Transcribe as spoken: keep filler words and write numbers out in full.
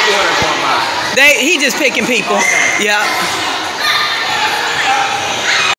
order going by? They he just picking people. Okay. Yeah.